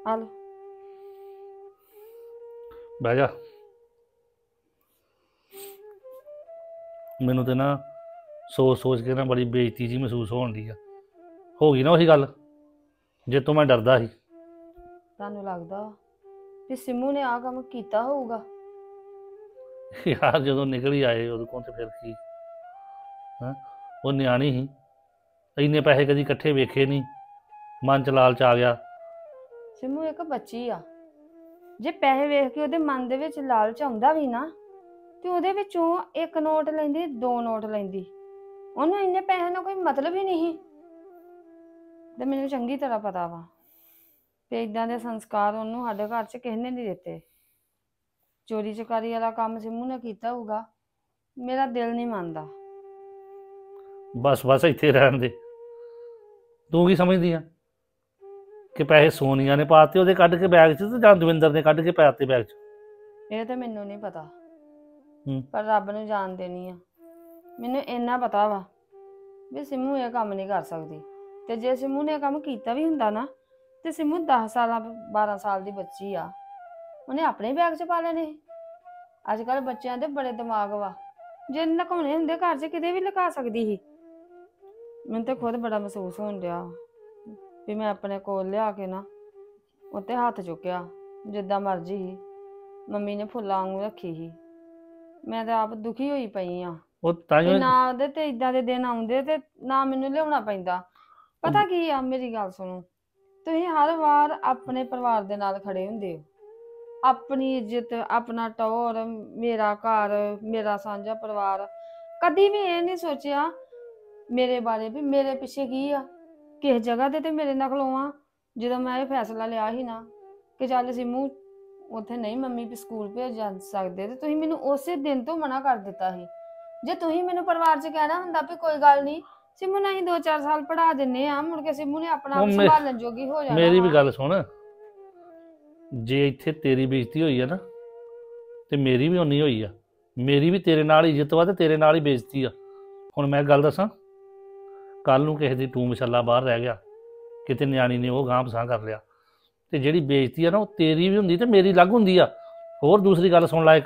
ਆ ਲੋ। ਬਹਿ ਜਾ। ਮੈਨੂੰ ਤੇ ਨਾ ਸੋਚ ਸੋਚ ਕੇ ਨਾ ਬੜੀ ਬੇਇੱਜ਼ਤੀ ਜੀ ਮਹਿਸੂਸ ਹੋਣ ਦੀ ਆ। ਹੋ ਗਈ ਨਾ ਉਹੀ ਗੱਲ ਜਿੱਤੋਂ ਮੈਂ ਡਰਦਾ ਸੀ। ਤੁਹਾਨੂੰ ਲੱਗਦਾ ਵੀ ਸਿੰਮੂ ਨੇ ਆਹ ਕੰਮ ਕੀਤਾ ਹੋਊਗਾ? ਯਾਰ ਜਦੋਂ ਨਿਕਲ ਹੀ ਆਏ ਉਹਦੇ ਕੋਲ ਤੇ ਫਿਰ ਕੀ। ਹੈਂ, ਉਹ ਨਿਆਣੀ ਸੀ, ਇੰਨੇ ਪੈਸੇ ਕਦੀ ਇਕੱਠੇ ਵੇਖੇ ਨਹੀਂ, ਮਨ ਚ ਲਾਲਚ ਆ ਗਿਆ। ਸਿੰਮੂ ਇੱਕ ਬੱਚੀ ਆ, ਜੇ ਪੈਸੇ ਵੇਖ ਕੇ ਉਹਦੇ ਮਨ ਦੇ ਵਿੱਚ ਲਾਲਚ ਆਉਂਦਾ ਵੀ ਨਾ ਤੇ ਉਹਦੇ ਵਿੱਚੋਂ ਇੱਕ ਨੋਟ ਲੈਂਦੀ, ਦੋ ਨੋਟ ਲੈਂਦੀ। ਉਹਨੂੰ ਇੰਨੇ ਪੈਸੇ ਨਾਲ ਕੋਈ ਮਤਲਬ ਹੀ ਨਹੀਂ। ਤੇ ਮੈਨੂੰ ਚੰਗੀ ਤਰ੍ਹਾਂ ਪਤਾ ਵਾ ਤੇ ਇਦਾਂ ਦੇ ਸੰਸਕਾਰ ਉਹਨੂੰ ਸਾਡੇ ਘਰ 'ਚ ਕਿਸੇ ਨੇ ਨਹੀਂ ਦਿੱਤੇ। ਚੋਰੀ ਚਕਾਰੀ ਵਾਲਾ ਕੰਮ ਸਿੰਮੂ ਨੇ ਕੀਤਾ ਹੋਊਗਾ, ਮੇਰਾ ਦਿਲ ਨਹੀਂ ਮੰਨਦਾ। ਬਸ ਬਸ ਇੱਥੇ ਰਹਿਣ ਦੇ। ਤੂੰ ਕੀ ਸਮਝਦੀ ਆ ਕਿ ਪੈਸੇ ਸੋਨੀਆ ਨੇ ਪਾਤੇ ਉਹਦੇ ਕੱਢ ਕੇ ਬੈਗ 'ਚ ਤੇ ਜਾਂ ਦਵਿੰਦਰ ਨੇ ਕੱਢ ਕੇ ਪਾਤੇ ਬੈਗ 'ਚ? ਇਹ ਤਾਂ ਮੈਨੂੰ ਨਹੀਂ ਪਤਾ, ਪਰ ਰੱਬ ਨੂੰ ਜਾਣ ਦੇਣੀ ਆ। ਮੈਨੂੰ ਇੰਨਾ ਪਤਾ ਵਾ ਵੀ ਸਿੰਮੂ ਇਹ ਕੰਮ ਨਹੀਂ ਕਰ ਸਕਦੀ। ਤੇ ਜੇ ਸਿੰਮੂ ਨੇ ਇਹ ਕੰਮ ਕੀਤਾ ਵੀ ਹੁੰਦਾ ਨਾ ਤੇ ਸਿੰਮੂ 10 ਸਾਲਾਂ 12 ਸਾਲ ਦੀ ਬੱਚੀ ਆ, ਉਹਨੇ ਆਪਣੇ ਬੈਗ 'ਚ ਪਾ ਲੈਣੇ। ਅੱਜ ਕੱਲ੍ਹ ਬੱਚਿਆਂ ਦੇ ਬੜੇ ਦਿਮਾਗ ਵਾ, ਜੇ ਲੁਕਾਉਣੇ ਹੁੰਦੇ ਘਰ 'ਚ ਕਿਤੇ ਵੀ ਲੁਕਾ ਸਕਦੀ ਸੀ। ਮੈਨੂੰ ਤਾਂ ਖੁਦ ਬੜਾ ਮਹਿਸੂਸ ਹੋਣ ਡਿਆ ਵੀ ਮੈਂ ਆਪਣੇ ਕੋਲ ਲਿਆ ਕੇ ਨਾ ਉੱਤੇ ਹੱਥ ਚੁੱਕਿਆ ਜਿੱਦਾਂ ਮਰਜ਼ੀ ਸੀ। ਮੰਮੀ ਨੇ ਫੁੱਲਾਂ ਵਾਂਗੂ ਰੱਖੀ ਸੀ। ਮੈਂ ਤਾਂ ਆਪ ਦੁਖੀ ਹੋਈ ਪਈ ਆ ਉਹ ਤਾਂ ਵੀ ਨਾ ਉਹਦੇ ਤੇ ਇਦਾਂ ਦੇ ਦਿਨ ਆਉਂਦੇ ਤੇ ਨਾ ਮੈਨੂੰ ਲਿਆਉਣਾ ਪੈਂਦਾ। ਪਤਾ ਕੀ ਆ, ਮੇਰੀ ਗੱਲ ਸੁਣੋ, ਤੁਸੀਂ ਹਰ ਵਾਰ ਆਪਣੇ ਪਰਿਵਾਰ ਦੇ ਨਾਲ ਖੜੇ ਹੁੰਦੇ ਹੋ। ਆਪਣੀ ਇੱਜ਼ਤ, ਆਪਣਾ ਟੌਰ, ਮੇਰਾ ਘਰ, ਮੇਰਾ ਸਾਂਝਾ ਪਰਿਵਾਰ। ਕਦੀ ਵੀ ਇਹ ਨਹੀਂ ਸੋਚਿਆ ਮੇਰੇ ਬਾਰੇ ਵੀ ਮੇਰੇ ਪਿੱਛੇ ਕੀ ਆ, ਕਿਸ ਜਗ੍ਹਾ ਤੇ ਮੇਰੇ ਨਾਲ ਖਲੋਵਾਂ। ਜਦੋਂ ਮੈਂ ਇਹ ਫੈਸਲਾ ਲਿਆ ਸੀ ਨਾ ਕਿ ਚੱਲ ਸਿੰਮੂ ਉੱਥੇ ਨਹੀਂ ਮੰਮੀ ਵੀ ਸਕੂਲ ਭੇਜ ਜਾ ਸਕਦੇ, ਤੇ ਤੁਸੀਂ ਮੈਨੂੰ ਉਸੇ ਦਿਨ ਤੋਂ ਮਨਾ ਕਰ ਦਿੱਤਾ ਸੀ। ਜੇ ਤੁਸੀਂ ਮੈਨੂੰ ਪਰਿਵਾਰ 'ਚ ਕਹਿਣਾ ਹੁੰਦਾ ਵੀ ਕੋਈ ਗੱਲ ਨਹੀਂ ਸਿੰਮੂ ਨੂੰ ਅਸੀਂ 2-4 ਸਾਲ ਪੜ੍ਹਾ ਦਿੰਨੇ ਆ, ਮੁੜ ਕੇ ਸਿੰਮੂ ਨੇ ਆਪਣਾ ਆਪ ਸੰਭਾਲਣ ਜੋਗੀ ਹੋ ਜਾਣਾ ਮੇਰੀ ਵਾ। ਵੀ ਗੱਲ ਸੁਣ, ਜੇ ਇੱਥੇ ਤੇਰੀ ਬੇਇੱਜ਼ਤੀ ਹੋਈ ਆ ਨਾ ਤੇ ਮੇਰੀ ਵੀ ਉਨੀ ਹੋਈ ਆ। ਮੇਰੀ ਵੀ ਤੇਰੇ ਨਾਲ ਇੱਜ਼ਤ ਵਾ ਤੇ ਤੇਰੇ ਨਾਲ ਹੀ ਬੇਇੱਜ਼ਤੀ ਆ। ਹੁਣ ਮੈਂ ਗੱਲ ਦੱਸਾਂ, ਕੱਲ ਨੂੰ ਕਿਸੇ ਦੀ ਟੂ ਮਸਾਲਾ ਬਾਹਰ ਰਹਿ ਗਿਆ, ਕਿਤੇ ਨਿਆਣੀ ਨੇ ਉਹ ਗਾਂਹ ਪਸਾਂ ਕਰ ਲਿਆ, ਤੇ ਜਿਹੜੀ ਬੇਇੱਜ਼ਤੀ ਆ ਨਾ ਉਹ ਤੇਰੀ ਵੀ ਹੁੰਦੀ ਤੇ ਮੇਰੀ ਅਲੱਗ ਹੁੰਦੀ ਆ। ਹੋਰ ਦੂਸਰੀ ਗੱਲ ਸੁਣ ਲਾ ਇੱਕ,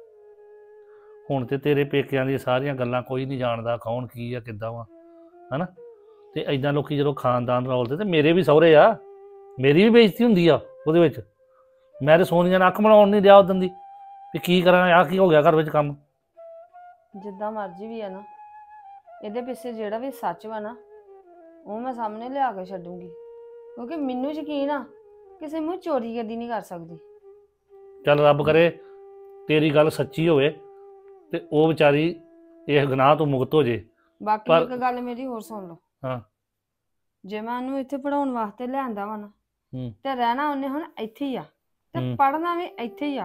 ਹੁਣ ਤੇ ਤੇਰੇ ਪੇਕਿਆਂ ਦੀਆਂ ਸਾਰੀਆਂ ਗੱਲਾਂ ਕੋਈ ਨਹੀਂ ਜਾਣਦਾ, ਕੌਣ ਕੀ ਆ ਕਿੱਦਾਂ ਵਾ, ਹੈ ਨਾ। ਤੇ ਐਦਾਂ ਲੋਕੀ ਜਦੋਂ ਖਾਨਦਾਨ ਰੌਲਦੇ ਤੇ ਮੇਰੇ ਵੀ ਸਹੁਰੇ ਆ, ਮੇਰੀ ਵੀ ਬੇਇੱਜ਼ਤੀ ਹੁੰਦੀ ਆ ਉਹਦੇ ਵਿੱਚ। ਮੈਂ ਤੇ ਸੋਨੀਆ ਨਾਲ ਅੱਖ ਮਿਲਾਉਣ ਨਹੀਂ ਰਿਹਾ ਉਦੋਂ ਦੀ ਵੀ ਕੀ ਕਰਾਂ, ਆਹ ਕੀ ਹੋ ਗਿਆ ਘਰ ਵਿੱਚ ਕੰਮ। ਜਿੱਦਾਂ ਮਰਜ਼ੀ ਵੀ ਆ ਨਾ, ਇਹਦੇ ਪਿੱਛੇ ਜਿਹੜਾ ਵੀ ਸੱਚ ਵਾ ਨਾ ਉਹ ਮੈਂ ਸਾਹਮਣੇ ਲਿਆ ਕੇ ਛੱਡੂੰਗੀ, ਕਿਉਂਕਿ ਮੈਨੂੰ ਯਕੀਨ ਆ ਕਿਸੇ ਮੂੰਹ ਚੋਰੀ ਕਦੀ ਨਹੀਂ ਕਰ ਸਕਦੀ। ਚੱਲ ਰੱਬ ਕਰੇ ਤੇਰੀ ਗੱਲ ਸੱਚੀ ਹੋਵੇ ਤੇ ਉਹ ਵਿਚਾਰੀ ਇਸ ਗੁਨਾਹ ਤੋਂ ਮੁਕਤ ਹੋ ਜੇ। ਬਾਕੀ ਇੱਕ ਗੱਲ ਮੇਰੀ ਹੋਰ ਸੁਣ ਲਓ, ਹਾਂ, ਜੇ ਮੈਂ ਉਹਨੂੰ ਇੱਥੇ ਪੜਾਉਣ ਵਾਸਤੇ ਲਿਆਂਦਾ ਵਾ ਨਾ ਤੇ ਰਹਿਣਾ ਉਹਨੇ ਹੁਣ ਇੱਥੇ ਹੀ ਆ ਤੇ ਪੜ੍ਹਨਾ ਵੀ ਇੱਥੇ ਹੀ ਆ।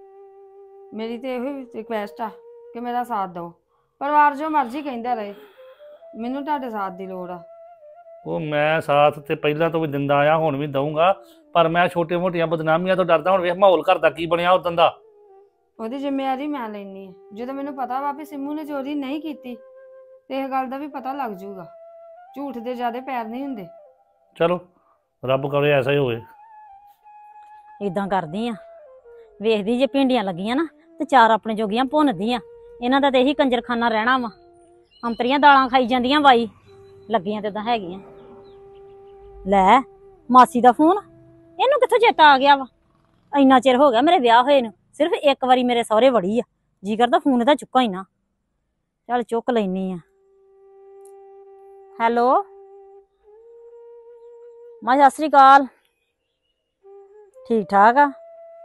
ਮੇਰੀ ਤੇ ਇਹੋ ਰਿਕੁਐਸਟ ਆ ਕਿ ਮੇਰਾ ਸਾਥ ਦਿਓ। ਪਰਿਵਾਰ ਜੋ ਮਰਜ਼ੀ ਕਹਿੰਦਾ ਰਹੇ, ਮੈਨੂੰ ਤੁਹਾਡੇ ਸਾਥ ਦੀ ਲੋੜ ਆ। ਉਹ ਮੈਂ ਸਾਥ ਤੇ ਪਹਿਲਾਂ ਤੋਂ ਵੀ ਦਿੰਦਾ ਆਇਆ, ਹੁਣ ਵੀ ਦਊਂਗਾ, ਪਰ ਮੈਂ ਛੋਟੀਆਂ ਮੋਟੀਆਂ ਬਦਨਾਮੀਆਂ ਤੋਂ ਡਰਦਾ। ਹੁਣ ਵੇਖ ਮਾਹੌਲ ਘਰ ਦਾ ਕੀ ਬਣਿਆ ਉਦੋਂ ਦਾ। ਉਹਦੀ ਜ਼ਿੰਮੇਵਾਰੀ ਮੈਂ ਲੈਣੀ ਆ। ਜਦੋਂ ਮੈਨੂੰ ਪਤਾ ਵਾ ਵੀ ਸਿੰਮੂ ਨੇ ਚੋਰੀ ਨਹੀਂ ਕੀਤੀ ਤੇ ਇਹ ਗੱਲ ਦਾ ਵੀ ਪਤਾ ਲੱਗ ਜੂਗਾ। ਝੂਠ ਦੇ ਜ਼ਿਆਦਾ ਪੈਰ ਨਹੀਂ ਹੁੰਦੇ। ਚਲੋ ਰੱਬ ਕਰੇ ਐਸਾ ਹੀ ਹੋਵੇ। ਇਦਾਂ ਕਰਦੀ ਆ, ਵੇਖਦੀ ਜੇ ਭਿੰਡੀਆਂ ਲੱਗੀਆਂ ਨਾ ਤੇ ਚਾਰ ਆਪਣੇ ਜੋਗੀਆਂ ਭੁੰਨਦੀ ਆ। ਇਹਨਾਂ ਦਾ ਤੇ ਇਹੀ ਕੰਜਰਖਾਨਾ ਰਹਿਣਾ ਵਾ, ਅੰਤਰੀਆਂ ਦਾਲਾਂ ਖਾਈ ਜਾਂਦੀਆਂ ਵਾਈ ਲੱਗੀਆਂ ਤੇ ਤਾਂ ਹੈਗੀਆਂ। ਲੈ ਮਾਸੀ ਦਾ ਫੋਨ, ਇਹਨੂੰ ਕਿੱਥੋਂ ਚੇਤਾ ਆ ਗਿਆ ਵਾ? ਇੰਨਾ ਚਿਰ ਹੋ ਗਿਆ ਮੇਰੇ ਵਿਆਹ ਹੋਏ ਨੂੰ, ਸਿਰਫ ਇੱਕ ਵਾਰੀ ਮੇਰੇ ਸਹੁਰੇ ਵੜੀ ਆ। ਜੀ ਕਰਦਾ ਫੋਨ ਇਹਦਾ ਚੁੱਕਾ ਹੀ ਨਾ। ਚੱਲ ਚੁੱਕ ਲੈਨੀ ਆ। ਹੈਲੋ ਮਾਂ, ਸਤਿ ਸ੍ਰੀ ਅਕਾਲ। ਠੀਕ ਠਾਕ ਆ?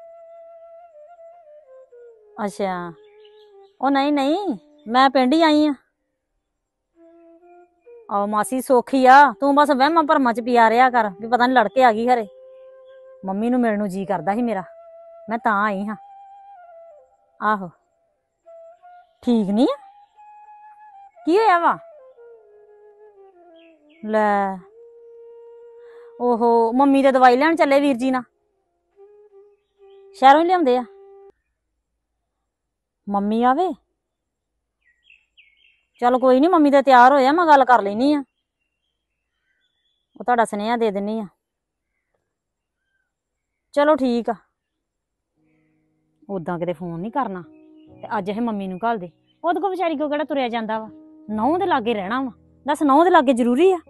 ਅੱਛਾ, ਉਹ ਨਹੀਂ ਨਹੀਂ ਮੈਂ ਪਿੰਡ ਹੀ ਆਈ ਆ। ਆਹੋ ਮਾਸੀ ਸੌਖੀ ਆ, ਤੂੰ ਬਸ ਵਹਿਮਾਂ ਭਰਮਾਂ ਚ ਪਿਆ ਰਿਹਾ ਕਰ ਵੀ ਪਤਾ ਨੀ ਲੜਕੇ ਆ ਗਈ ਖਰੇ। ਮੰਮੀ ਨੂੰ ਮਿਲਣ ਨੂੰ ਜੀ ਕਰਦਾ ਸੀ ਮੇਰਾ, ਮੈਂ ਤਾਂ ਆਈ ਹਾਂ। ਆਹੋ ਠੀਕ ਨੀ ਆ? ਕੀ ਹੋਇਆ ਵਾ? ਲੈ ਓਹੋ, ਮੰਮੀ ਤੇ ਦਵਾਈ ਲੈਣ ਚੱਲੇ ਵੀਰ ਜੀ ਨਾਲ, ਸ਼ਹਿਰੋਂ ਹੀ ਲਿਆਉਂਦੇ ਆ। ਮੰਮੀ ਆਵੇ, ਚਲ ਕੋਈ ਨੀ, ਮੰਮੀ ਤੇ ਤਿਆਰ ਹੋਇਆ, ਮੈਂ ਗੱਲ ਕਰ ਲੈਣੀ ਆ। ਉਹ ਤੁਹਾਡਾ ਸੁਨੇਹਾ ਦੇ ਦਿੰਨੀ ਆ। ਚਲੋ ਠੀਕ ਆ। ਉਦਾਂ ਕਿਤੇ ਫੋਨ ਨਹੀਂ ਕਰਨਾ ਤੇ ਅੱਜ ਇਹ ਮੰਮੀ ਨੂੰ ਘੱਲ ਦੇ। ਉਹਦੇ ਕੋ ਵਿਚਾਰੀ ਕੋ ਕਿਹੜਾ ਤੁਰਿਆ ਜਾਂਦਾ ਵਾ, ਨਹੁੰ ਦੇ ਲਾਗੇ ਰਹਿਣਾ ਵਾ। ਦੱਸ ਨਹੁੰ ਦੇ ਲਾਗੇ ਜ਼ਰੂਰੀ ਆ?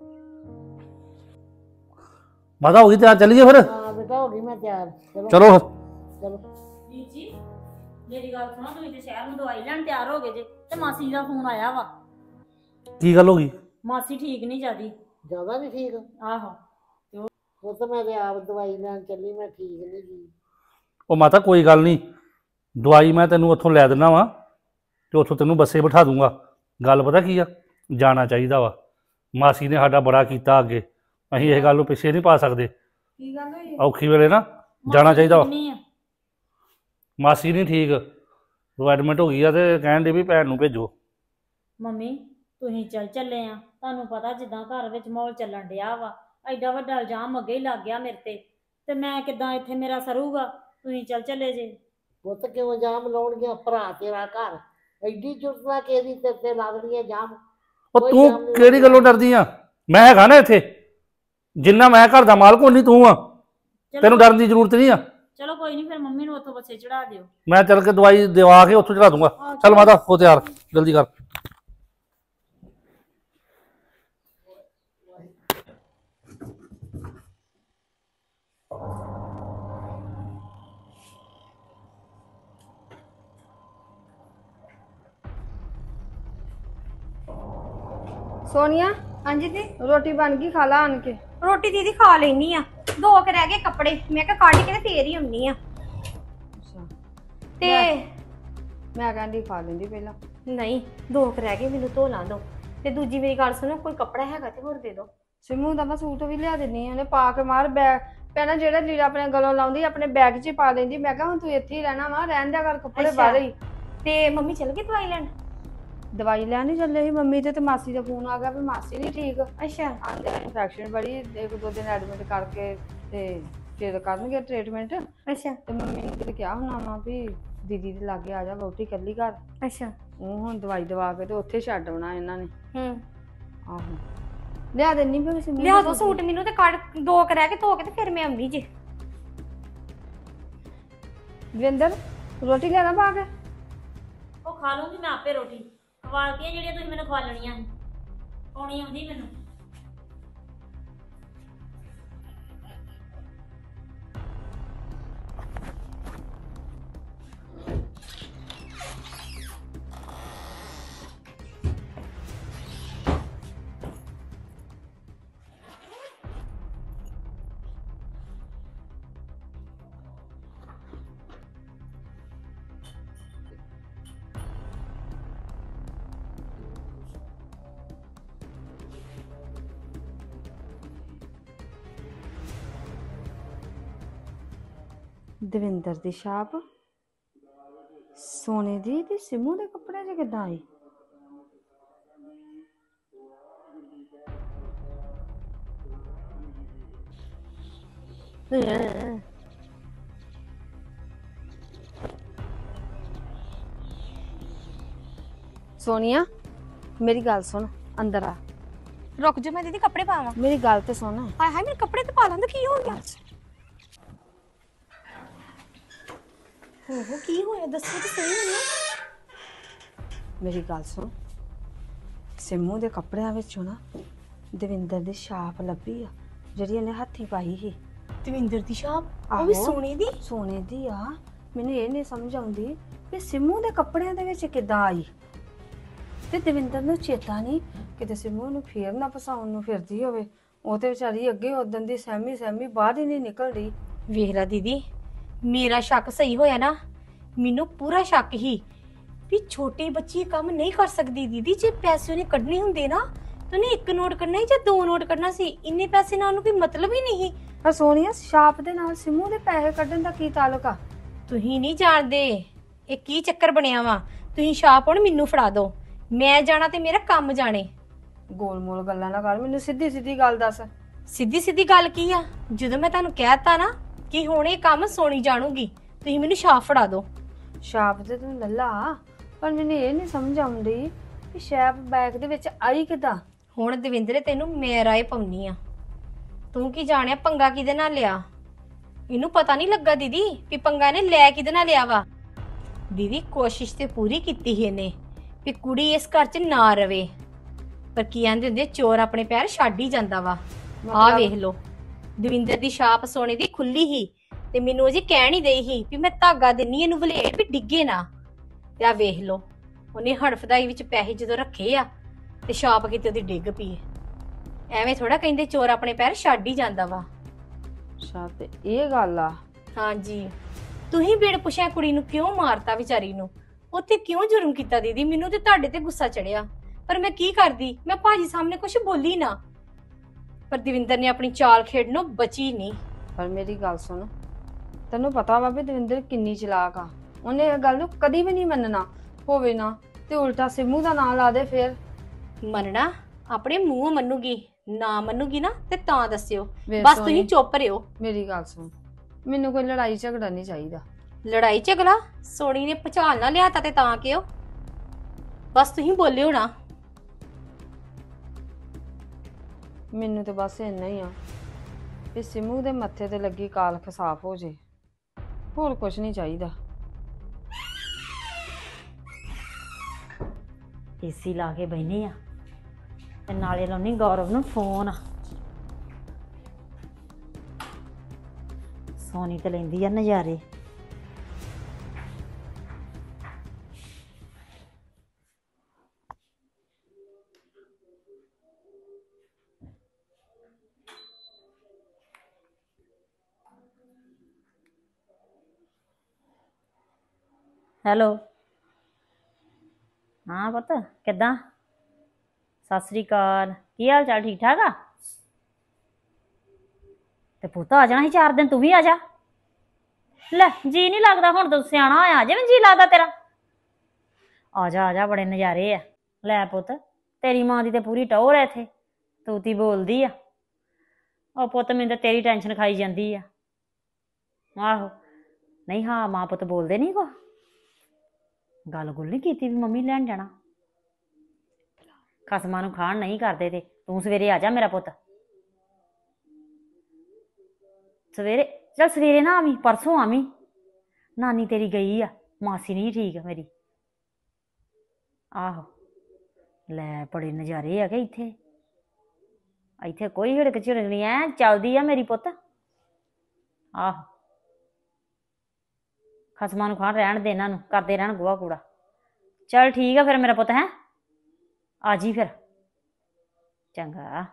ਮਾਤਾ ਹੋ ਗਈ ਤਿਆਰ, ਚੱਲੀਏ ਫਿਰ? ਹਾਂ ਬੇਟਾ ਹੋ ਗਈ ਮੈਂ ਤਿਆਰ। ਚਲੋ ਚਲੋ ਚਲੋ। ਵੀਰ ਜੀ ਮੇਰੀ ਗੱਲ ਸੁਣੋ, ਤੁਸੀਂ ਤੇ ਸ਼ਹਿਰ ਨੂੰ ਦਵਾਈ ਲੈਣ ਤਿਆਰ ਹੋ ਗਏ ਜੇ ਤੇ ਮਾਸੀ ਦਾ ਫੋਨ ਆਇਆ ਵਾ। ਕੀ ਗੱਲ ਹੋ ਗਈ? ਮਾਸੀ ਠੀਕ ਨਹੀਂ ਜਾਂਦੀ। ਜ਼ਿਆਦਾ ਨਹੀਂ ਠੀਕ? ਆਹੋ। ਉਹ ਤਾਂ ਮੈਂ ਤੇ ਆਪ ਦਵਾਈ ਲੈਣ ਚੱਲੀ, ਮੈਂ ਠੀਕ ਨਹੀਂ ਗਈ। ਉਹ ਮਾਤਾ ਕੋਈ ਗੱਲ ਨਹੀਂ, ਦਵਾਈ ਮੈਂ ਤੈਨੂੰ ਉੱਥੋਂ ਲੈ ਦਿੰਦਾ ਵਾਂ ਤੇ ਉੱਥੋਂ ਤੈਨੂੰ ਬੱਸੇ ਬਿਠਾ ਦੂੰਗਾ। ਗੱਲ ਪਤਾ ਕੀ ਆ, ਜਾਣਾ ਚਾਹੀਦਾ ਵਾ। ਮਾਸੀ ਨੇ ਸਾਡਾ ਬੜਾ ਕੀਤਾ ਅੱਗੇ, ਅਸੀਂ ਇਹ ਗੱਲ ਨੂੰ ਪਿੱਛੇ ਨਹੀਂ ਪਾ ਸਕਦੇ। ਕੀ ਗੱਲ ਹੋਈ? ਔਖੀ ਵੇਲੇ ਨਾ ਜਾਣਾ ਚਾਹੀਦਾ ਵਾ। ਨਹੀਂ ਆ। ਮਾਸੀ ਨਹੀਂ ਠੀਕ, ਉਹ ਐਡਮਿਟ ਹੋ ਗਈ ਆ ਤੇ ਕਹਿਣ ਦੇ ਵੀ ਭੈਣ ਨੂੰ ਭੇਜੋ। ਮੰਮੀ ਤੁਸੀਂ ਚੱਲੇ ਆ, ਤੁਹਾਨੂੰ ਪਤਾ ਜਿੱਦਾਂ ਘਰ ਵਿੱਚ ਮਾਹੌਲ ਚੱਲਣ ਡਿਆ ਵਾ, ਐਡਾ ਵੱਡਾ ਇਲਜ਼ਾਮ ਅੱਗੇ ਹੀ ਲੱਗ ਗਿਆ ਮੇਰੇ ਤੇ ਮੈਂ ਕਿੱਦਾਂ ਇੱਥੇ ਮੇਰਾ ਸਰੂਗਾ। ਤੁਸੀਂ ਚੱਲੇ ਜੇ। ਪੁੱਤ ਕਿਉਂ ਜਾਮ ਲਾਉਣਗੇ? ਭਰਾ ਤੇਰਾ ਘਰ ਐਡੀ ਚੁੱਟਣਾ ਕਿਹਦੀ ਤੇਰੇ ਤੇ ਲਾ ਦੇਣੀ ਹੈ ਜਾਮ? ਉਹ ਤੂੰ ਕਿਹੜੀ ਗੱਲੋਂ ਡਰਦੀ ਆ? ਮੈਂ ਹੈਗਾ ਨਾ ਇੱਥੇ, ਜਿੰਨਾ ਮੈਂ ਘਰ ਦਾ ਮਾਲਕ ਉਨੀ ਤੂੰ ਆ। ਤੈਨੂੰ ਡਰਨ ਦੀ ਜ਼ਰੂਰਤ ਨਹੀਂ ਆ। ਚਲੋ ਕੋਈ ਨਹੀਂ, ਫਿਰ ਮੰਮੀ ਨੂੰ ਉੱਥੋਂ ਬੱਸੇ ਚੜਾ ਦਿਓ। ਮੈਂ ਚੱਲ ਕੇ ਦਵਾਈ ਦਵਾ ਕੇ ਉੱਥੋਂ ਚੜਾ ਦੂੰਗਾ। ਚੱਲ ਮਾਤਾ ਹੋ ਤਿਆਰ, ਜਲਦੀ ਕਰ। ਸੋਨੀਆ, ਹਾਂਜੀ ਦੀ ਰੋਟੀ ਬਣ ਗਈ, ਖਾ ਲਾ ਆਣ ਕੇ। ਰੋਟੀ ਦੀਦੀ ਖਾ ਲੈਣੀ ਆ, ਦੋ ਕੁ ਰਹਿ ਗਏ ਕੱਪੜੇ, ਮੈਂ ਕਿਹਾ ਕੱਢ ਕੇ ਤੇ ਫੇਰ ਹੀ ਆਉਣੀ ਆ। ਤੇ ਮੈਂ ਕਹਿੰਦੀ ਖਾ ਲੈਂਦੀ ਪਹਿਲਾਂ। ਨਹੀਂ, ਦੋ ਕੁ ਰਹਿ ਗਏ, ਮੈਨੂੰ ਧੋ ਲਾਂ ਦੋ। ਤੇ ਦੂਜੀ ਮੇਰੀ ਗੱਲ ਸੁਣੋ, ਕੋਈ ਕੱਪੜਾ ਹੈਗਾ ਤੇ ਹੋਰ ਦੇ ਦੋ। ਸਿਮੂ ਦਾ ਮੈਂ ਸੂਟ ਵੀ ਲਿਆ ਦਿੰਨੀ ਆ, ਉਹਨੇ ਪਾ ਕੇ ਮਾਰ ਬੈਗ ਪਹਿਲਾਂ ਜਿਹੜਾ ਲੀੜਾ ਆਪਣੇ ਗਲੋਂ ਲਾਉਂਦੀ ਆਪਣੇ ਬੈਗ 'ਚ ਪਾ ਲੈਂਦੀ। ਮੈਂ ਕਿਹਾ ਹੁਣ ਤੂੰ ਇੱਥੇ ਹੀ ਰਹਿਣਾ ਵਾ, ਰਹਿਣ ਦਿਆ ਕਰ ਕੱਪੜੇ ਬਾਹਰ ਹੀ। ਤੇ ਮੰਮੀ ਚਲ ਗਈ ਦਵਾਈ ਲੈਣ? ਦਵਾਈ ਲੈਣ ਹੀ ਚੱਲੇ ਸੀ ਮੰਮੀ ਤੇ ਮਾਸੀ ਦਾ ਫੋਨ ਆ ਗਿਆ ਵੀ ਮਾਸੀ ਨਹੀਂ ਠੀਕ। ਅੱਛਾ। ਆਂਦੇ ਇਨਫੈਕਸ਼ਨ ਬੜੀ, ਇੱਕ ਦੋ ਦਿਨ ਐਡਮਿਟ ਕਰਕੇ ਤੇ ਫਿਰ ਕਰਨਗੇ ਟ੍ਰੀਟਮੈਂਟ। ਅੱਛਾ। ਤੇ ਮੰਮੀ ਨੇ ਕਿਤੇ ਕਿਹਾ ਹੋਣਾ ਵਾ ਵੀ ਦੀਦੀ ਦੇ ਲਾਗੇ ਆ ਜਾ, ਵਹੁਟੀ ਇਕੱਲੀ ਘਰ। ਅੱਛਾ। ਉਹ ਹੁਣ ਦਵਾਈ ਦਵਾ ਕੇ ਤੇ ਉੱਥੇ ਛੱਡ ਆਉਣਾ ਇਹਨਾਂ ਨੇ। ਆਹੋ ਲਿਆ ਦਿੰਨੀ ਫਿਰ ਸਿਮੂ ਲਿਆ ਦੋ ਸੂਟ ਮੈਨੂੰ, ਤੇ ਕੱਢ ਦੋ ਕੁ ਰਹਿ ਕੇ ਧੋ ਕੇ ਤੇ ਫਿਰ ਮੈਂ ਆਉਂਦੀ ਜੇ। ਦਵਿੰਦਰ ਰੋਟੀ ਲਿਆਣਾ ਪਾ ਕੇ? ਉਹ ਖਾ ਲੂੰਗੀ ਮੈਂ ਆਪੇ ਰੋਟੀ। ਖਵਾਲਤੀਆਂ ਜਿਹੜੀਆਂ ਤੁਸੀਂ ਮੈਨੂੰ ਖਵਾ ਲੈਣੀਆਂ ਸੀ, ਪਾਉਣੀ ਆਉਂਦੀ ਮੈਨੂੰ। ਦਵਿੰਦਰ ਦੀ ਛਾਪ ਸੋਨੇ ਦੀ ਤੇ ਸਿਮੂ ਦੇ ਕੱਪੜਿਆਂ 'ਚ ਕਿੱਦਾਂ ਆਈ? ਸੋਨੀਆ ਮੇਰੀ ਗੱਲ ਸੁਣ, ਅੰਦਰ ਆ। ਰੁਕ ਜਾ, ਮੈਂ ਦੀਦੀ ਕੱਪੜੇ ਪਾਵਾਂ। ਮੇਰੀ ਗੱਲ ਤੇ ਸੁਣ। ਹਾਏ ਹਾਏ, ਮੇਰੇ ਕੱਪੜੇ ਤੇ ਪਾ ਲਾਂ ਤਾਂ ਕੀ ਹੋ ਗਿਆ? ਹੋ ਕੀ ਹੋਇਆ, ਦੱਸੋ ਤੇ ਸਹੀ ਮੈਨੂੰ। ਮੇਰੀ ਗੱਲ ਸੁਣ, ਸਿਮੂ ਦੇ ਕੱਪੜਿਆਂ ਵਿੱਚੋਂ ਨਾ ਦਵਿੰਦਰ ਦੀ ਛਾਪ ਲੱਭੀ ਆ, ਜਿਹੜੀ ਇਹਨੇ ਹੱਥੀਂ ਪਾਈ ਸੀ। ਦਵਿੰਦਰ ਦੀ ਛਾਪ? ਉਹ ਵੀ ਸੋਨੇ ਦੀ? ਸੋਨੇ ਦੀ ਆ। ਮੈਨੂੰ ਇਹ ਨਹੀਂ ਸਮਝ ਆਉਂਦੀ ਕਿ ਸਿਮੂ ਦੇ ਕੱਪੜਿਆਂ ਦੇ ਵਿੱਚ ਕਿੱਦਾਂ ਆਈ। ਤੇ ਦਵਿੰਦਰ ਨੂੰ ਚੇਤਾ ਨਹੀਂ ਕਿਤੇ ਸਿਮੂ ਨੂੰ ਫੇਰ ਨਾ ਫਸਾਉਣ ਨੂੰ ਫਿਰਦੀ ਹੋਵੇ। ਉਹ ਤੇ ਵਿਚਾਰੀ ਅੱਗੇ ਉਦੋਂ ਦੀ ਸਹਿਮੀ ਬਾਹਰ ਹੀ ਨਹੀਂ ਨਿਕਲ ਰਹੀ। ਵੇਖ ਲਾ ਦੀਦੀ, ਮੇਰਾ ਸ਼ੱਕ ਸਹੀ ਹੋਇਆ ਨਾ। ਮੈਨੂੰ ਪੂਰਾ ਸ਼ੱਕ ਹੀ ਵੀ ਛੋਟੀ ਬੱਚੀ ਕੰਮ ਨਹੀਂ ਕਰ ਸਕਦੀ। ਦੀਦੀ ਜੇ ਪੈਸੇ ਉਹਨੇ ਕੱਢਣੇ ਹੁੰਦੇ ਨਾ ਤਾਂ ਉਹਨੇ ਇੱਕ ਨੋਟ ਕੱਢਣਾ ਸੀ ਜਾਂ ਦੋ ਨੋਟ ਕੱਢਣਾ ਸੀ। ਇੰਨੇ ਪੈਸੇ ਨਾਲ ਉਹਨੂੰ ਕੋਈ ਮਤਲਬ ਹੀ ਨਹੀਂ। ਪਰ ਸੋਨੀਆ, ਛਾਪ ਦੇ ਨਾਲ ਸਿਮੂ ਦੇ ਪੈਸੇ ਕੱਢਣ ਦਾ ਕੀ ਤਾਲੁਕ ਆ? ਤੁਸੀਂ ਨਹੀਂ ਜਾਣਦੇ ਇਹ ਕੀ ਚੱਕਰ ਬਣਿਆ ਵਾ। ਤੁਸੀਂ ਛਾਪ ਹੁਣ ਮੈਨੂੰ ਫੜਾ ਦਿਓ, ਮੈਂ ਜਾਣਾ ਤੇ ਮੇਰਾ ਕੰਮ ਜਾਣੇ। ਗੋਲ-ਮੋਲ ਗੱਲਾਂ ਨਾ ਕਰ, ਮੈਨੂੰ ਸਿੱਧੀ ਗੱਲ ਦੱਸ। ਸਿੱਧੀ ਗੱਲ ਕੀ ਆ? ਜਦੋਂ ਮੈਂ ਤੁਹਾਨੂੰ ਕਹਿਤਾ ਨਾ ਕਿ ਹੁਣ ਇਹ ਕੰਮ ਸੋਣੀ ਜਾਣੂਗੀ, ਤੁਸੀਂ ਮੈਨੂੰ ਛਾਪ ਫੜਾ ਦਿਓ। ਛਾਪ ਤੇ ਤੂੰ ਲੱਲਾ, ਪਰ ਮੈਨੂੰ ਇਹ ਨਹੀਂ ਸਮਝ ਆਉਂਦੀ ਕਿ ਛਾਪ ਬੈਗ ਦੇ ਵਿੱਚ ਆਈ ਕਿੱਦਾਂ? ਹੁਣ ਦਵਿੰਦਰੇ ਤੈਨੂੰ ਮੈਂ ਰਾਏ ਪਾਉਣੀ ਆ। ਤੂੰ ਕੀ ਜਾਣਿਆ ਪੰਗਾ ਕਿਹਦੇ ਨਾਲ ਲਿਆ? ਇਹਨੂੰ ਪਤਾ ਨਹੀਂ ਲੱਗਾ ਦੀਦੀ ਵੀ ਪੰਗਾ ਨੇ ਲੈ ਕਿਹਦੇ ਨਾਲ ਲਿਆ ਵਾ। ਦੀਦੀ ਕੋਸ਼ਿਸ਼ ਤੇ ਪੂਰੀ ਕੀਤੀ ਸੀ ਇਹਨੇ ਵੀ ਕੁੜੀ ਇਸ ਘਰ 'ਚ ਨਾ ਰਵੇ, ਪਰ ਕੀ ਕਹਿੰਦੇ ਹੁੰਦੇ ਚੋਰ ਆਪਣੇ ਪੈਰ ਛੱਡ ਹੀ ਜਾਂਦਾ ਵਾ। ਆਹ ਵੇਖ ਲੋ, ਦਵਿੰਦਰ ਦੀ ਛਾਪ ਸੋਨੇ ਦੀ ਖੁੱਲੀ ਹੀ ਤੇ ਮੈਨੂੰ ਅਜੇ ਕਹਿਣ ਹੀ ਦਈ ਸੀ ਵੀ ਮੈਂ ਧਾਗਾ ਦਿੰਨੀ ਇਹਨੂੰ ਵਲੇਟ ਵੀ ਡਿੱਗੇ ਨਾ। ਤੇ ਆ ਵੇਖ ਲੋ, ਉਹਨੇ ਹੜਫਦਾਈ ਵਿੱਚ ਪੈਸੇ ਜਦੋਂ ਰੱਖੇ ਆ ਤੇ ਛਾਪ ਕਿਤੇ ਉਹਦੀ ਡਿੱਗ ਪਈ। ਐਵੇਂ ਥੋੜਾ ਕਹਿੰਦੇ ਚੋਰ ਆਪਣੇ ਪੈਰ ਛੱਡ ਹੀ ਜਾਂਦਾ ਵਾ। ਅੱਛਾ ਤੇ ਇਹ ਗੱਲ ਆ। ਹਾਂਜੀ, ਤੁਸੀਂ ਬਿਨ ਪੁੱਛਿਆ ਕੁੜੀ ਨੂੰ ਕਿਉਂ ਮਾਰਤਾ ਵਿਚਾਰੀ ਨੂੰ? ਉੱਥੇ ਕਿਉਂ ਜੁਰਮ ਕੀਤਾ ਦੀਦੀ? ਮੈਨੂੰ ਤੇ ਤੁਹਾਡੇ ਤੇ ਗੁੱਸਾ ਚੜਿਆ, ਪਰ ਮੈਂ ਕੀ ਕਰਦੀ? ਮੈਂ ਭਾਜੀ ਸਾਹਮਣੇ ਕੁਝ ਬੋਲੀ ਨਾ, ਪਰ ਦਵਿੰਦਰ ਨੇ ਆਪਣੀ ਚਾਲ ਖੇਡਣੋਂ ਬਚੀ ਨਹੀਂ। ਪਰ ਮੇਰੀ ਗੱਲ ਸੁਣ, ਤੈਨੂੰ ਪਤਾ ਵਾ ਵੀ ਦਵਿੰਦਰ ਕਿੰਨੀ ਚਲਾਕ ਆ। ਉਹਨੇ ਇਹ ਗੱਲ ਨੂੰ ਕਦੀ ਵੀ ਨਹੀਂ ਮੰਨਣਾ ਹੋਵੇ ਨਾ ਤੇ ਉਲਟਾ ਸਿੰਮੂ ਦਾ ਨਾਂ ਲਾ ਦੇ। ਫੇਰ ਮੰਨਣਾ ਆਪਣੇ ਮੂੰਹ ਮੰਨੂਗੀ, ਨਾ ਮੰਨੂਗੀ ਨਾ ਤੇ ਤਾਂ ਦੱਸਿਓ। ਵੇਖ ਬਸ ਸੋਨੀ, ਤੁਸੀਂ ਚੁੱਪ ਰਹੋ। ਮੇਰੀ ਗੱਲ ਸੁਣ, ਮੈਨੂੰ ਕੋਈ ਲੜਾਈ ਝਗੜਾ ਨਹੀਂ ਚਾਹੀਦਾ। ਲੜਾਈ ਝਗੜਾ ਸੋਣੀ ਨੇ ਭਚਾਲ ਨਾ ਲਿਆਤਾ ਤੇ ਤਾਂ ਕਿਉਂ? ਬਸ ਤੁਸੀਂ ਬੋਲਿਓ ਨਾ। ਮੈਨੂੰ ਤੇ ਬਸ ਇੰਨਾ ਹੀ ਆ ਵੀ ਸਿੰਮੂ ਦੇ ਮੱਥੇ ਤੇ ਲੱਗੀ ਕਾਲਖ ਸਾਫ਼ ਹੋ ਜੇ, ਹੋਰ ਕੁਝ ਨਹੀਂ ਚਾਹੀਦਾ। ਏਸੀ ਲਾ ਕੇ ਬੈਠੀ ਆ ਤੇ ਨਾਲੇ ਲਾਉਣੀ ਗੌਰਵ ਨੂੰ ਫੋਨ। ਸੋਨੀ ਤੇ ਲੈਂਦੀ ਆ ਨਜ਼ਾਰੇ। ਹੈਲੋ, ਹਾਂ ਪੁੱਤ ਕਿੱਦਾਂ? ਸਤਿ ਸ੍ਰੀ ਅਕਾਲ, ਕੀ ਹਾਲ ਚਾਲ? ਠੀਕ ਠਾਕ ਆ? ਤੇ ਪੁੱਤ ਆ ਜਾਣਾ ਸੀ 4 ਦਿਨ, ਤੂੰ ਵੀ ਆ ਜਾ। ਲੈ ਜੀ ਨਹੀਂ ਲੱਗਦਾ, ਹੁਣ ਤੂੰ ਸਿਆਣਾ ਹੋਇਆ, ਜਿਵੇਂ ਜੀ ਲੱਗਦਾ ਤੇਰਾ। ਆ ਜਾ ਆ ਜਾ, ਬੜੇ ਨਜ਼ਾਰੇ ਆ। ਲੈ ਪੁੱਤ, ਤੇਰੀ ਮਾਂ ਦੀ ਤੇ ਪੂਰੀ ਟੌਰ ਐ ਇੱਥੇ, ਤੂੰ ਤੀ ਬੋਲਦੀ ਆ। ਉਹ ਪੁੱਤ ਮੈਨੂੰ ਤਾਂ ਤੇਰੀ ਟੈਨਸ਼ਨ ਖਾਈ ਜਾਂਦੀ ਆ। ਆਹੋ ਨਹੀਂ, ਹਾਂ ਮਾਂ ਪੁੱਤ ਬੋਲਦੇ ਨਹੀਂ ਕੋ ਗੱਲ ਗੁੱਲ ਨਹੀਂ ਕੀਤੀ ਵੀ ਮੰਮੀ ਲੈਣ ਜਾਣਾ। ਖਸਮਾਂ ਨੂੰ ਖਾਣ ਨਹੀਂ ਕਰਦੇ ਤੇ ਤੂੰ ਸਵੇਰੇ ਆ ਜਾ ਮੇਰਾ ਪੁੱਤ। ਸਵੇਰੇ ਚੱਲ, ਸਵੇਰੇ ਨਾ ਆਵੀਂ, ਪਰਸੋਂ ਆਵੀਂ। ਨਾਨੀ ਤੇਰੀ ਗਈ ਆ, ਮਾਸੀ ਨਹੀਂ ਠੀਕ ਮੇਰੀ। ਆਹੋ ਲੈ, ਬੜੇ ਨਜ਼ਾਰੇ ਆ ਕਿ ਇੱਥੇ। ਇੱਥੇ ਕੋਈ ਹਿੜਕ ਝਿੜਕ ਨਹੀਂ, ਐ ਚੱਲਦੀ ਆ ਮੇਰੀ ਪੁੱਤ। ਆਹੋ ਖਸਮਾਂ ਨੂੰ ਖਾਣ ਰਹਿਣ ਦੇ, ਇਹਨਾਂ ਨੂੰ ਕਰਦੇ ਰਹਿਣ ਗੋਹਾ ਕੂੜਾ। ਚੱਲ ਠੀਕ ਆ ਫਿਰ ਮੇਰਾ ਪੁੱਤ, ਹੈਂ ਆ ਜੀ ਫਿਰ, ਚੰਗਾ।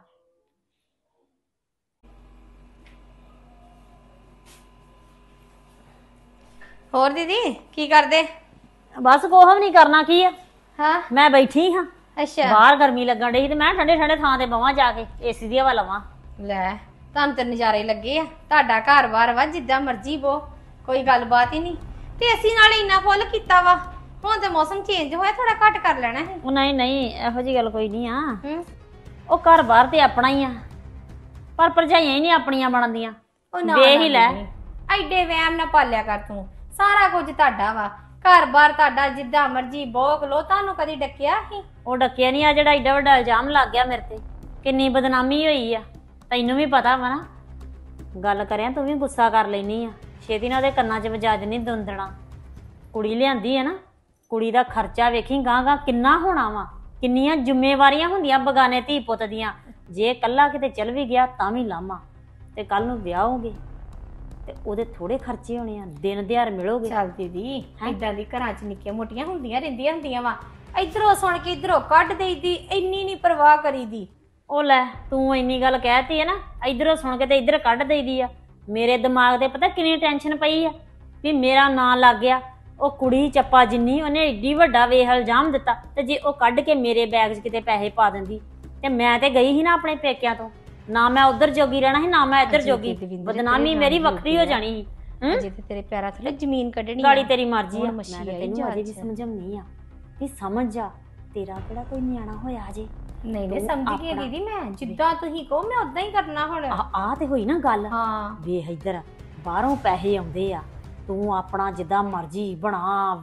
ਹੋਰ ਦੀਦੀ ਕੀ ਕਰਦੇ? ਬਸ ਕੁਛ ਵੀ ਨਹੀਂ ਕਰਨਾ, ਕੀ ਆ ਹਾਂ ਮੈਂ ਬੈਠੀ ਹਾਂ। ਅੱਛਾ, ਬਾਹਰ ਗਰਮੀ ਲੱਗਣ ਡਈ ਤੇ ਮੈਂ ਠੰਡੇ ਠੰਡੇ ਥਾਂ ਤੇ ਬਵਾਂ ਜਾ ਕੇ, ਏਸੀ ਦੀ ਹਵਾ ਲਵਾਂ। ਲੈ ਤੁਹਾਨੂੰ ਤੇ ਨਜ਼ਾਰੇ ਲੱਗੇ ਆ, ਤੁਹਾਡਾ ਘਰ-ਬਾਰ ਵਾ ਜਿੱਦਾਂ ਮਰਜ਼ੀ ਬੋ, ਕੋਈ ਗੱਲਬਾਤ ਹੀ ਨਹੀਂ। ਤੇ ਅਸੀਂ ਨਾਲੇ ਇੰਨਾ ਫੁੱਲ ਕੀਤਾ ਵਾ, ਹੁਣ ਤੇ ਮੌਸਮ ਚੇਂਜ ਹੋਇਆ, ਥੋੜਾ ਘੱਟ ਕਰ ਲੈਣਾ ਹੈ। ਉਹ ਨਹੀਂ ਨਹੀਂ, ਇਹੋ ਜੀ ਗੱਲ ਕੋਈ ਨਹੀਂ ਆ। ਹੂੰ, ਉਹ ਘਰ ਬਾਹਰ ਤੇ ਆਪਣਾ ਹੀ ਆ, ਪਰ ਭਰਜਾਈਆਂ ਹੀ ਨਹੀਂ ਆਪਣੀਆਂ ਬਣਦੀਆਂ। ਉਹ ਨਾ ਵੇਖ ਹੀ ਲੈ। ਐਡੇ ਵਹਿਮ ਨਾ ਪਾਲਿਆ ਕਰ ਤੂੰ, ਸਾਰਾ ਕੁਝ ਤੁਹਾਡਾ ਵਾ, ਘਰ-ਬਾਰ ਤੁਹਾਡਾ, ਜਿੱਦਾਂ ਮਰਜ਼ੀ ਬੋਕ ਲੋ। ਤੁਹਾਨੂੰ ਕਦੀ ਡੱਕਿਆ ਸੀ? ਉਹ ਡੱਕਿਆ ਨਹੀਂ ਆ, ਜਿਹੜਾ ਏਡਾ ਵੱਡਾ ਇਲਜ਼ਾਮ ਲੱਗ ਗਿਆ ਮੇਰੇ ਤੇ, ਕਿੰਨੀ ਬਦਨਾਮੀ ਹੋਈ ਆ, ਤੈਨੂੰ ਵੀ ਪਤਾ ਵਾ ਨਾ। ਗੱਲ ਕਰਿਆ ਤੂੰ ਵੀ ਗੁੱਸਾ ਕਰ ਲੈਨੀ ਆ, ਛੇਤੀ ਨਾਲ ਉਹਦੇ ਕੰਨਾਂ 'ਚ ਵਜਾ ਦੇਣੀ ਦੁੰਦਣਾ। ਕੁੜੀ ਲਿਆਂਦੀ ਆ ਨਾ, ਕੁੜੀ ਦਾ ਖਰਚਾ ਵੇਖੀ ਗਾਂ ਗਾਂ ਕਿੰਨਾ ਹੋਣਾ ਵਾ, ਕਿੰਨੀਆਂ ਜ਼ਿੰਮੇਵਾਰੀਆਂ ਹੁੰਦੀਆਂ ਬਗਾਨੇ ਧੀ ਪੁੱਤ ਦੀਆਂ। ਜੇ ਕੱਲਾ ਕਿਤੇ ਚਲ ਵੀ ਗਿਆ ਤਾਂ ਵੀ ਲਾਮਾ, ਤੇ ਕੱਲ ਨੂੰ ਵਿਆਹੋਗੇ ਤੇ ਉਹਦੇ ਥੋੜੇ ਖਰਚੇ ਹੋਣੇ ਆ, ਦਿਨ ਦਿਹਾੜ ਮਿਲੋਗੇ। ਚੱਲ ਦੀਦੀ, ਏਦਾਂ ਦੀ ਘਰਾਂ 'ਚ ਨਿੱਕੀਆਂ ਮੋਟੀਆਂ ਹੁੰਦੀਆਂ ਵਾ, ਇਧਰੋਂ ਸੁਣ ਕੇ ਇਧਰੋਂ ਕੱਢ ਦੇਈਦੀ, ਇੰਨੀ ਨਹੀਂ ਪਰਵਾਹ ਕਰੀਦੀ। ਉਹ ਲੈ, ਤੂੰ ਇੰਨੀ ਗੱਲ ਕਹਿਤੀ ਹੈ ਨਾ, ਇਧਰੋਂ ਸੁਣ ਕੇ ਤੇ ਇਧਰ ਕੱਢ ਦੇਈਦੀ ਆ। ਮੇਰੇ ਦਿਮਾਗ ਤੇ ਪਤਾ ਕਿੰਨੀ ਟੈਨਸ਼ਨ ਪਈ ਆ ਵੀ ਮੇਰਾ ਨਾਂ ਲੱਗ ਗਿਆ। ਉਹ ਕੁੜੀ ਚੱਪਾ ਜਿੰਨੀ, ਉਹਨੇ ਏਡੀ ਵੱਡਾ ਵੇਖ ਇਲਜ਼ਾਮ ਦਿੱਤਾ, ਤੇ ਜੇ ਉਹ ਕੱਢ ਕੇ ਮੇਰੇ ਬੈਗ 'ਚ ਕਿਤੇ ਪੈਸੇ ਪਾ ਦਿੰਦੀ, ਤੇ ਮੈਂ ਤੇ ਗਈ ਸੀ ਨਾ ਆਪਣੇ ਪੇਕਿਆਂ ਤੋਂ, ਨਾ ਮੈਂ ਉਧਰ ਜੋਗੀ ਰਹਿਣਾ ਸੀ, ਨਾ ਮੈਂ ਇੱਧਰ ਜੋਗੀ। ਬਦਨਾਮੀ ਮੇਰੀ ਵੱਖਰੀ ਹੋ ਜਾਣੀ ਸੀ। ਜੇ ਤੇ ਤੇਰੇ ਪੈਰਾਂ ਥੱਲੇ ਜ਼ਮੀਨ ਕੱਢਣੀ ਗਾੜੀ ਤੇਰੀ ਮਰਜ਼ੀ ਆ, ਮੈਂ ਮੈਂ ਤੈਨੂੰ ਅਜੇ ਵੀ ਸਮਝਾਉਣੀ ਆ ਵੀ ਸਮਝ ਜਾ, ਤੇਰਾ ਕਿਹੜਾ ਕੋਈ ਨਿਆਣਾ ਹੋਇਆ ਅਜੇ। ਨਹੀਂ ਨਹੀਂ ਸਮਝ ਗਈ ਦੀਦੀ, ਮੈਂ ਜਿੱਦਾਂ ਤੁਸੀਂ ਕਹੋ ਮੈਂ ਉਦਾਂ ਹੀ ਕਰਨਾ ਹੁਣ। ਆ ਤੇ ਹੋਈ ਨਾ ਗੱਲ। ਹਾਂ ਵੇਖ ਇੱਧਰ, ਬਾਹਰੋਂ ਪੈਸੇ ਆਉਂਦੇ ਆ, ਤੂੰ ਆਪਣਾ ਜਿੱਦਾਂ ਮਰਜ਼ੀ ਬਣਾ,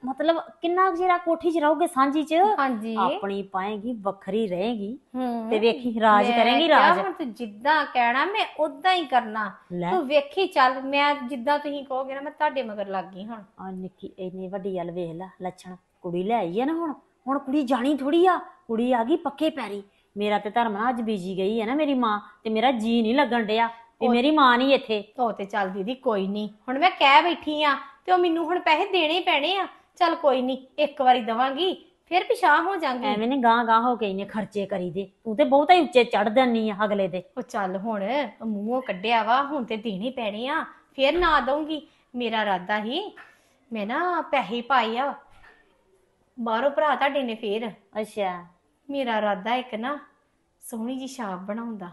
ਮਤਲਬ ਕਿੰਨਾ ਕੁ ਚਿਰ ਕੋਠੀ 'ਚ ਰਹੋਗੇ ਸਾਂਝੀ 'ਚ ਹਾਂਜੀ ਆਪਣੀ ਪਾਏਗੀ ਵੱਖਰੀ ਰਹੇਗੀ ਹੂੰ ਤੇ ਵੇਖੀ ਰਾਜ ਮੈਂ ਕਰੇਗੀ ਕਿਹਾ ਰਾਜ ਹੁਣ ਤੂੰ ਜਿੱਦਾਂ ਕਹਿਣਾ ਮੈਂ ਉਦਾਂ ਹੀ ਕਰਨਾ ਲੈ ਤੂੰ ਵੇਖੀ ਚੱਲ ਮੈਂ ਜਿੱਦਾਂ ਤੁਸੀਂ ਕਹੋਗੇ ਨਾ ਮੈਂ ਤੁਹਾਡੇ ਮਗਰ ਲੱਗ ਗਈ ਹੁਣ ਆ ਨਿੱਕੀ ਇੰਨੀ ਵੱਡੀ ਗੱਲ ਵੇਖ ਲੈ ਲੱਛਣ ਕੁੜੀ ਲੈ ਆਈ ਆ ਨਾ ਹੁਣ ਕੁੜੀ ਜਾਣੀ ਥੋੜੀ ਆ ਕੁੜੀ ਆ ਗਈ ਪੱਕੇ ਪੈਰੀ ਮੇਰਾ ਤੇ ਧਰਮ ਨਾ ਅੱਜ ਬੀਜੀ ਗਈ ਹੈ ਨਾ ਮੇਰੀ ਮਾਂ ਤੇ ਮੇਰਾ ਜੀ ਨਹੀਂ ਲੱਗਣ ਡਿਆ ਵੀ ਮੇਰੀ ਮਾਂ ਨਹੀਂ ਇੱਥੇ ਉਹ ਤੇ ਚੱਲ ਦੀਦੀ ਕੋਈ ਨਹੀਂ ਹੁਣ ਮੈਂ ਕਹਿ ਬੈਠੀ ਆ ਤੇ ਉਹ ਮੈਨੂੰ ਹੁਣ ਪੈਸੇ ਦੇਣੇ ਹੀ ਪੈਣੇ ਆ ਚੱਲ ਕੋਈ ਨਹੀਂ ਇੱਕ ਵਾਰੀ ਦਵਾਂਗੀ ਫਿਰ ਪਿਛਾਂ ਹੋ ਜਾਾਂਗੀ ਐਵੇਂ ਨੇ ਗਾਂ ਹੋ ਕੇ ਇਹਨੇ ਖਰਚੇ ਕਰੀ ਦੇ ਤੂੰ ਤੇ ਬਹੁਤਾ ਹੀ ਉੱਚੇ ਚੜ ਦਿੰਨੀ ਆ ਅਗਲੇ ਦੇ ਉਹ ਚੱਲ ਹੁਣ ਮੂੰਹੋਂ ਕੱਢਿਆ ਵਾ ਹੁਣ ਤੇ ਦੇਣੇ ਪੈਣੇ ਆ ਫਿਰ ਨਾ ਦਊਂਗੀ ਮੇਰਾ ਇਰਾਦਾ ਹੀ ਮੈਂ ਨਾ ਪੈਸੇ ਪਾਏ ਆ ਬਾਹਰੋਂ ਭਰਾ ਤੁਹਾਡੇ ਨੇ ਫੇਰ ਅੱਛਾ ਮੇਰਾ ਇਰਾਦਾ ਇੱਕ ਨਾ ਸੋਹਣੀ ਜੀ ਛਾਪ ਬਣਾਉਂਦਾ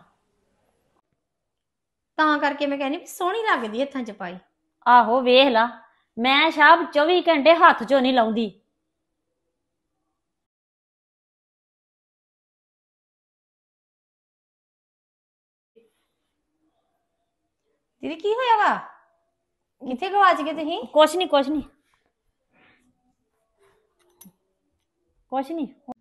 ਤਾਂ ਕਰਕੇ ਮੈਂ ਕਹਿੰਦੀ ਵੀ ਸੋਹਣੀ ਲੱਗਦੀ ਹੱਥਾਂ 'ਚ ਪਾਈ ਆਹੋ ਵੇਖ ਲਾ ਮੈਂ ਸ਼ਾਬ 24 ਘੰਟੇ ਹੱਥ 'ਚੋਂ ਨਹੀਂ ਲਾਉਂਦੀ ਦੀਦੀ ਕੀ ਹੋਇਆ ਵਾ ਕਿੱਥੇ ਗਵਾਚ ਗਏ ਤੁਸੀਂ ਕੁਛ ਨਹੀਂ